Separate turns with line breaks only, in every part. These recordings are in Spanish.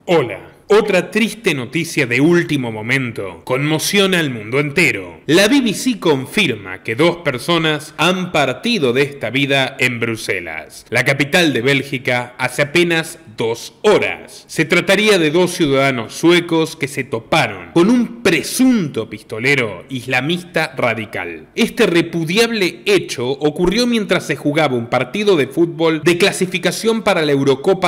Hola. Otra triste noticia de último momento conmociona al mundo entero. La BBC confirma que 2 personas han partido de esta vida en Bruselas, la capital de Bélgica, hace apenas 2 horas. Se trataría de 2 ciudadanos suecos que se toparon con un presunto pistolero islamista radical. Este repudiable hecho ocurrió mientras se jugaba un partido de fútbol de clasificación para la Eurocopa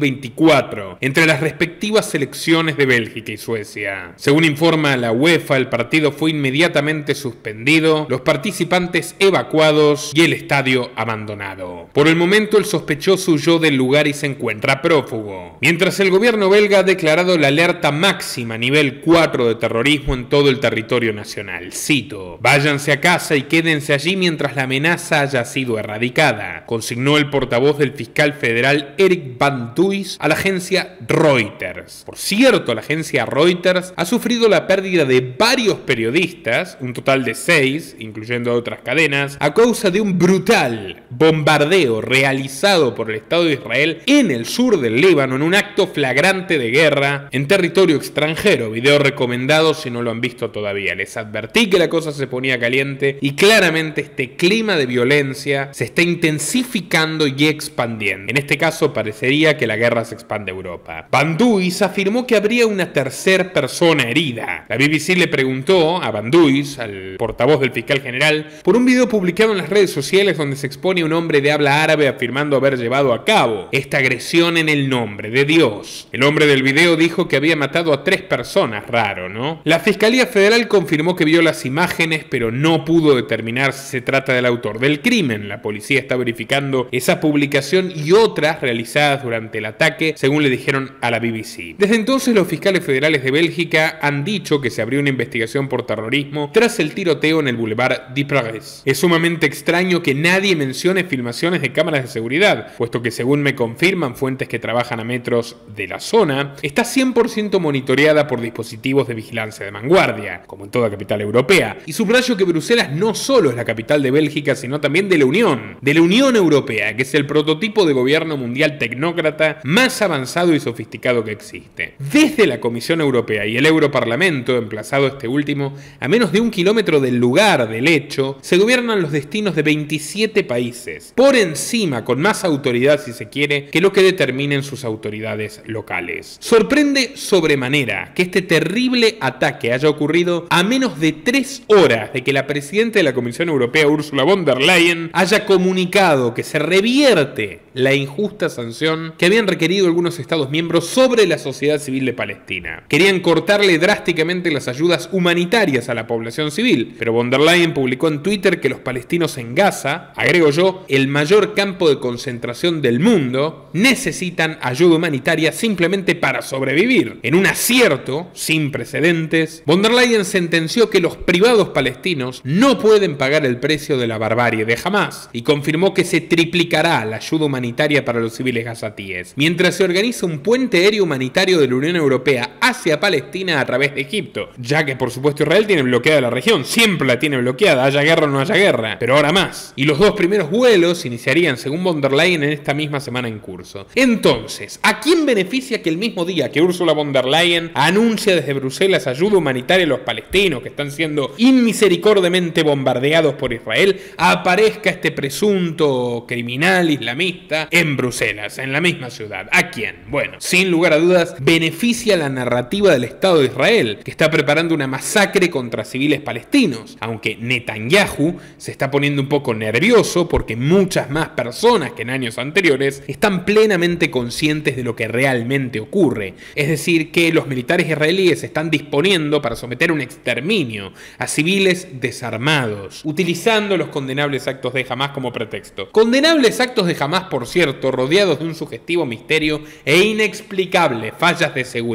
2024 entre las respectivas selecciones de Bélgica y Suecia. Según informa la UEFA, el partido fue inmediatamente suspendido, los participantes evacuados y el estadio abandonado. Por el momento, el sospechoso huyó del lugar y se encuentra prófugo. Mientras el gobierno belga ha declarado la alerta máxima nivel 4 de terrorismo en todo el territorio nacional. Cito: "Váyanse a casa y quédense allí mientras la amenaza haya sido erradicada", consignó el portavoz del fiscal federal Erik van Duys a la agencia Reuters. Por cierto, la agencia Reuters ha sufrido la pérdida de varios periodistas, un total de 6, incluyendo otras cadenas, a causa de un brutal bombardeo realizado por el Estado de Israel en el sur del Líbano en un acto flagrante de guerra en territorio extranjero. Video recomendado si no lo han visto todavía. Les advertí que la cosa se ponía caliente y claramente este clima de violencia se está intensificando y expandiendo. En este caso parecería que la guerra se expande a Europa. Van Duys afirmó que habría una tercera persona herida. La BBC le preguntó a Van Duys, al portavoz del fiscal general, por un video publicado en las redes sociales donde se expone a un hombre de habla árabe afirmando haber llevado a cabo esta agresión en el nombre de Dios. El hombre del video dijo que había matado a 3 personas, raro, ¿no? La Fiscalía Federal confirmó que vio las imágenes, pero no pudo determinar si se trata del autor del crimen. La policía está verificando esa publicación y otras realizadas durante el ataque, según le dijeron a la BBC. Desde entonces, los fiscales federales de Bélgica han dicho que se abrió una investigación por terrorismo tras el tiroteo en el Boulevard de Pragues. Es sumamente extraño que nadie mencione filmaciones de cámaras de seguridad, puesto que, según me confirman fuentes que trabajan a metros de la zona, está 100% monitoreada por dispositivos de vigilancia de vanguardia, como en toda capital europea. Y subrayo que Bruselas no solo es la capital de Bélgica, sino también de la Unión Europea, que es el prototipo de gobierno mundial tecnócrata más avanzado y sofisticado que existe. Desde la Comisión Europea y el Europarlamento, emplazado este último a menos de 1 kilómetro del lugar del hecho, se gobiernan los destinos de 27 países, por encima, con más autoridad si se quiere, que lo que determinen sus autoridades locales. Sorprende sobremanera que este terrible ataque haya ocurrido a menos de 3 horas de que la presidenta de la Comisión Europea, Ursula von der Leyen, haya comunicado que se revierte la injusta sanción que habían requerido algunos Estados miembros sobre la sociedad civil de Palestina. Querían cortarle drásticamente las ayudas humanitarias a la población civil, pero von der Leyen publicó en Twitter que los palestinos en Gaza, agrego yo, el mayor campo de concentración del mundo, necesitan ayuda humanitaria simplemente para sobrevivir. En un acierto sin precedentes, von der Leyen sentenció que los privados palestinos no pueden pagar el precio de la barbarie de Hamás y confirmó que se triplicará la ayuda humanitaria para los civiles gazatíes, mientras se organiza un puente aéreo humanitario de la Unión Europea hacia Palestina a través de Egipto, ya que por supuesto Israel tiene bloqueada la región, siempre la tiene bloqueada, haya guerra o no haya guerra, pero ahora más. Y los 2 primeros vuelos iniciarían, según von der Leyen, en esta misma semana en curso. Entonces, ¿a quién beneficia que el mismo día que Ursula von der Leyen anuncia desde Bruselas ayuda humanitaria a los palestinos que están siendo inmisericordiamente bombardeados por Israel, aparezca este presunto criminal islamista en Bruselas, en la misma ciudad? ¿A quién? Bueno, sin lugar a dudas, beneficia la narrativa del Estado de Israel, que está preparando una masacre contra civiles palestinos, aunque Netanyahu se está poniendo un poco nervioso porque muchas más personas que en años anteriores están plenamente conscientes de lo que realmente ocurre, es decir, que los militares israelíes se están disponiendo para someter un exterminio a civiles desarmados, utilizando los condenables actos de Hamás como pretexto. Condenables actos de Hamás, por cierto, rodeados de un sugestivo misterio e inexplicable fallas de seguridad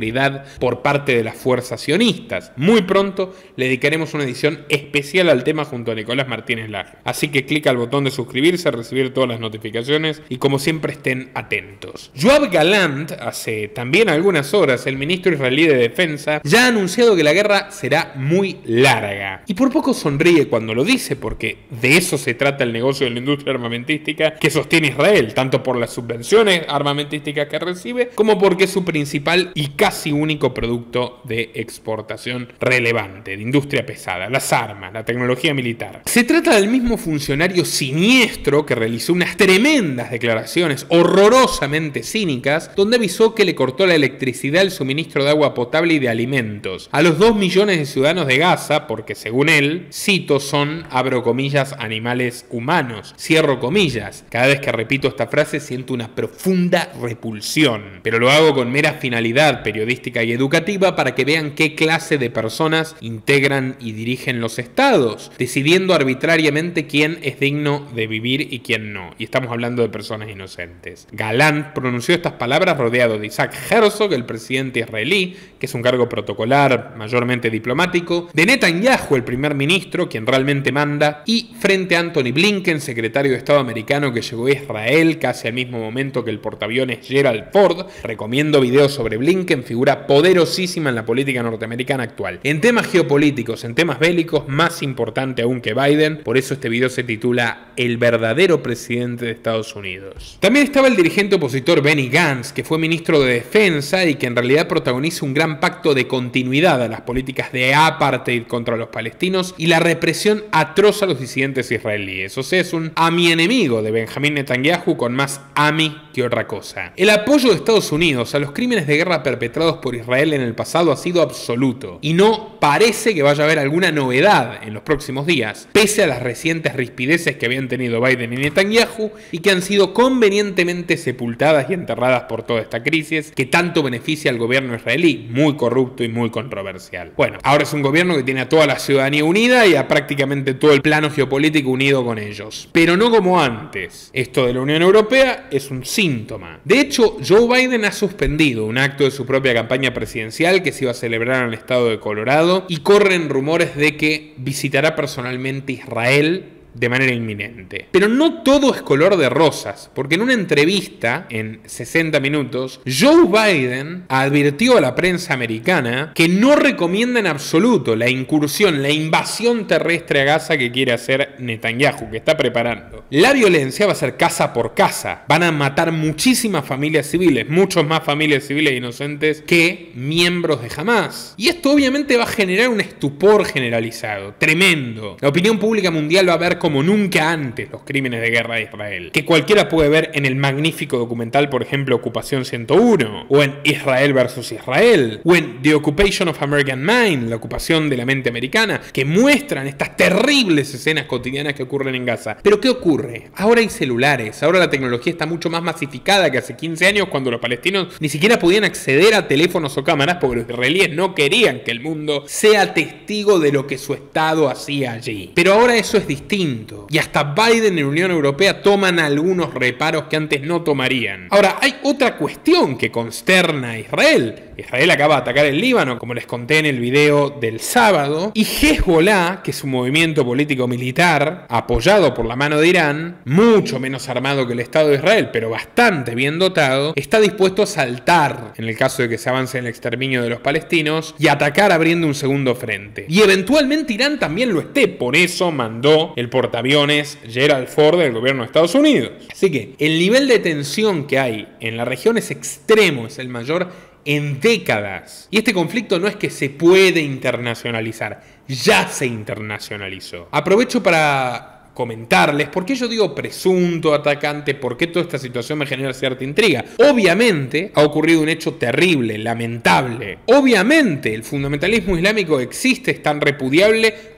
por parte de las fuerzas sionistas. Muy pronto le dedicaremos una edición especial al tema junto a Nicolás Martínez Laje. Así que clica al botón de suscribirse, recibir todas las notificaciones y como siempre estén atentos. Yoav Gallant, hace también algunas horas, el ministro israelí de Defensa, ya ha anunciado que la guerra será muy larga. Y por poco sonríe cuando lo dice, porque de eso se trata el negocio de la industria armamentística que sostiene Israel, tanto por las subvenciones armamentísticas que recibe, como porque es su principal y casi único producto de exportación relevante, de industria pesada, las armas, la tecnología militar. Se trata del mismo funcionario siniestro que realizó unas tremendas declaraciones horrorosamente cínicas, donde avisó que le cortó la electricidad, el suministro de agua potable y de alimentos a los 2 millones de ciudadanos de Gaza, porque según él, cito, son, abro comillas, animales humanos, cierro comillas. Cada vez que repito esta frase siento una profunda repulsión, pero lo hago con mera finalidad periodística y educativa para que vean qué clase de personas integran y dirigen los estados, decidiendo arbitrariamente quién es digno de vivir y quién no. Y estamos hablando de personas inocentes. Gallant pronunció estas palabras rodeado de Isaac Herzog, el presidente israelí, que es un cargo protocolar mayormente diplomático, de Netanyahu, el primer ministro, quien realmente manda, y frente a Antony Blinken, secretario de Estado americano que llegó a Israel casi al mismo momento que el portaaviones Gerald Ford. Recomiendo videos sobre Blinken, figura poderosísima en la política norteamericana actual. En temas geopolíticos, en temas bélicos, más importante aún que Biden, por eso este video se titula El verdadero presidente de Estados Unidos. También estaba el dirigente opositor Benny Gantz, que fue ministro de Defensa y que en realidad protagoniza un gran pacto de continuidad a las políticas de apartheid contra los palestinos y la represión atroz a los disidentes israelíes. O sea, es un enemigo de Benjamín Netanyahu con más ami que otra cosa. El apoyo de Estados Unidos a los crímenes de guerra perpetrados por Israel en el pasado ha sido absoluto y no parece que vaya a haber alguna novedad en los próximos días, pese a las recientes rispideces que habían tenido Biden y Netanyahu y que han sido convenientemente sepultadas y enterradas por toda esta crisis que tanto beneficia al gobierno israelí, muy corrupto y muy controversial. Bueno, ahora es un gobierno que tiene a toda la ciudadanía unida y a prácticamente todo el plano geopolítico unido con ellos, pero no como antes. Esto de la Unión Europea es un síntoma. De hecho, Joe Biden ha suspendido un acto de su propia campaña presidencial que se iba a celebrar en el estado de Colorado y corren rumores de que visitará personalmente Israel de manera inminente. Pero no todo es color de rosas, porque en una entrevista en 60 minutos, Joe Biden advirtió a la prensa americana que no recomienda en absoluto la incursión, la invasión terrestre a Gaza que quiere hacer Netanyahu, que está preparando. La violencia va a ser casa por casa. Van a matar muchísimas familias civiles, muchos más familias civiles inocentes que miembros de Hamas. Y esto obviamente va a generar un estupor generalizado, tremendo. La opinión pública mundial va a ver como nunca antes los crímenes de guerra de Israel, que cualquiera puede ver en el magnífico documental, por ejemplo, Ocupación 101, o en Israel versus Israel, o en The Occupation of American Mind, la ocupación de la mente americana, que muestran estas terribles escenas cotidianas que ocurren en Gaza. Pero ¿qué ocurre? Ahora hay celulares, ahora la tecnología está mucho más masificada que hace 15 años cuando los palestinos ni siquiera podían acceder a teléfonos o cámaras porque los israelíes no querían que el mundo sea testigo de lo que su Estado hacía allí. Pero ahora eso es distinto. Y hasta Biden y la Unión Europea toman algunos reparos que antes no tomarían. Ahora, hay otra cuestión que consterna a Israel. Israel acaba de atacar el Líbano, como les conté en el video del sábado, y Hezbollah, que es un movimiento político militar apoyado por la mano de Irán, mucho menos armado que el Estado de Israel, pero bastante bien dotado, está dispuesto a saltar en el caso de que se avance en el exterminio de los palestinos y atacar abriendo un segundo frente. Y eventualmente Irán también lo esté, por eso mandó el portaaviones Gerald Ford del gobierno de Estados Unidos. Así que el nivel de tensión que hay en la región es extremo, es el mayor en décadas. Y este conflicto no es que se puede internacionalizar, ya se internacionalizó. Aprovecho para comentarles por qué yo digo presunto atacante, por qué toda esta situación me genera cierta intriga. Obviamente ha ocurrido un hecho terrible, lamentable. Obviamente el fundamentalismo islámico existe, es tan repudiable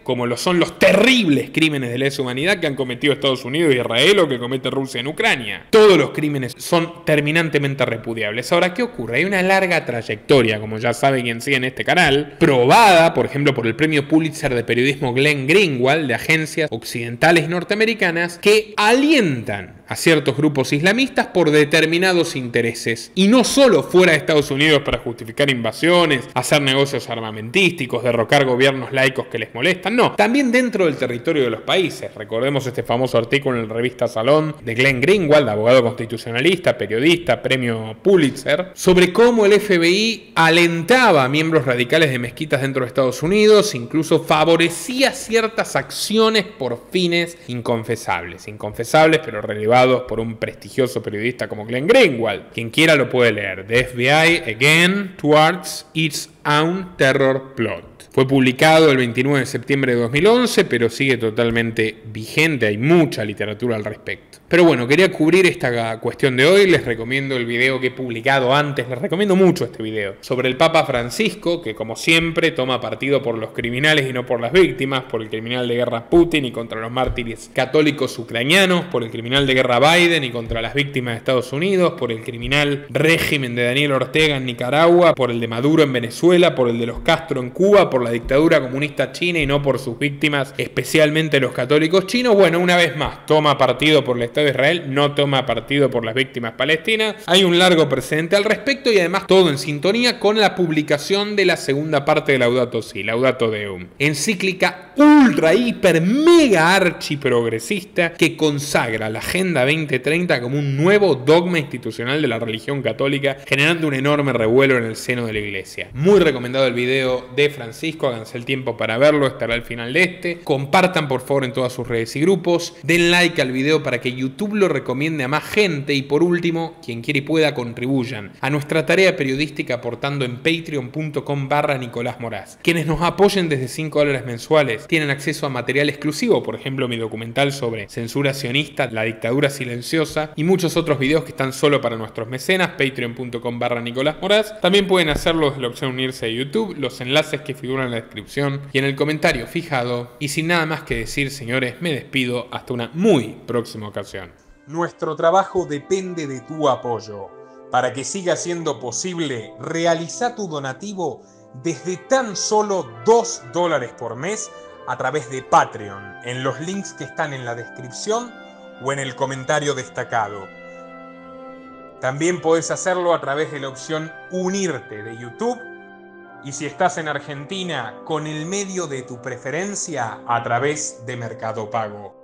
como lo son los terribles crímenes de lesa humanidad que han cometido Estados Unidos y Israel o que comete Rusia en Ucrania. Todos los crímenes son terminantemente repudiables. Ahora, ¿qué ocurre? Hay una larga trayectoria, como ya sabe quien sigue en este canal, probada, por ejemplo, por el premio Pulitzer de periodismo Glenn Greenwald, de agencias occidentales norteamericanas, que alientan a ciertos grupos islamistas por determinados intereses. Y no solo fuera de Estados Unidos para justificar invasiones, hacer negocios armamentísticos, derrocar gobiernos laicos que les molestan, no, también dentro del territorio de los países. Recordemos este famoso artículo en la revista Salón de Glenn Greenwald, abogado constitucionalista, periodista, premio Pulitzer, sobre cómo el FBI alentaba a miembros radicales de mezquitas dentro de Estados Unidos, incluso favorecía ciertas acciones por fines inconfesables, pero relevados por un prestigioso periodista como Glenn Greenwald. Quien quiera lo puede leer. The FBI Again Towards Its Own Terror Plot. Fue publicado el 29 de septiembre de 2011, pero sigue totalmente vigente, hay mucha literatura al respecto. Pero bueno, quería cubrir esta cuestión de hoy, les recomiendo el video que he publicado antes, les recomiendo mucho este video, sobre el Papa Francisco, que como siempre toma partido por los criminales y no por las víctimas, por el criminal de guerra Putin y contra los mártires católicos ucranianos, por el criminal de guerra Biden y contra las víctimas de Estados Unidos, por el criminal régimen de Daniel Ortega en Nicaragua, por el de Maduro en Venezuela, por el de los Castro en Cuba, por la dictadura comunista china y no por sus víctimas, especialmente los católicos chinos. Bueno, una vez más, toma partido por el Estado de Israel, no toma partido por las víctimas palestinas. Hay un largo precedente al respecto y además todo en sintonía con la publicación de la segunda parte de Laudato Si, Laudato Deum, encíclica ultra, hiper, mega archi progresista que consagra la Agenda 2030 como un nuevo dogma institucional de la religión católica, generando un enorme revuelo en el seno de la iglesia. Muy recomendado el video de Francisco, háganse el tiempo para verlo, estará al final de este. Compartan por favor en todas sus redes y grupos, den like al video para que YouTube lo recomiende a más gente y por último, quien quiera y pueda, contribuyan a nuestra tarea periodística aportando en patreon.com/Nicolás Moraz. Quienes nos apoyen desde $5 mensuales tienen acceso a material exclusivo, por ejemplo mi documental sobre censura sionista, la dictadura silenciosa y muchos otros videos que están solo para nuestros mecenas, patreon.com/Nicolás Moraz. También pueden hacerlo desde la opción unirse a YouTube, los enlaces que figuran en la descripción y en el comentario fijado. Y sin nada más que decir, señores, me despido hasta una muy próxima ocasión. Nuestro trabajo depende de tu apoyo. Para que siga siendo posible, realiza tu donativo desde tan solo $2 por mes a través de Patreon, en los links que están en la descripción o en el comentario destacado. También podés hacerlo a través de la opción Unirte de YouTube. Y si estás en Argentina, con el medio de tu preferencia a través de Mercado Pago.